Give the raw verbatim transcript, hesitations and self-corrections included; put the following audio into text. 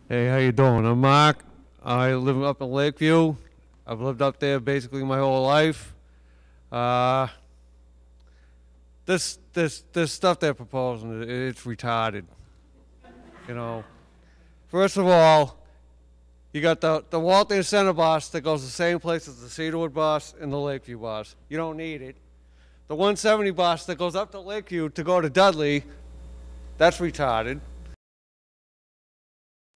Hey, how you doing? I'm Mark. I live up in Lakeview. I've lived up there basically my whole life. Uh, this this this stuff they're proposing, it- it's retarded. You know, first of all, you got the the Waltham Center bus that goes the same place as the Cedarwood bus and the Lakeview bus. You don't need it. The one seventy bus that goes up to Lakeview to go to Dudley, that's retarded.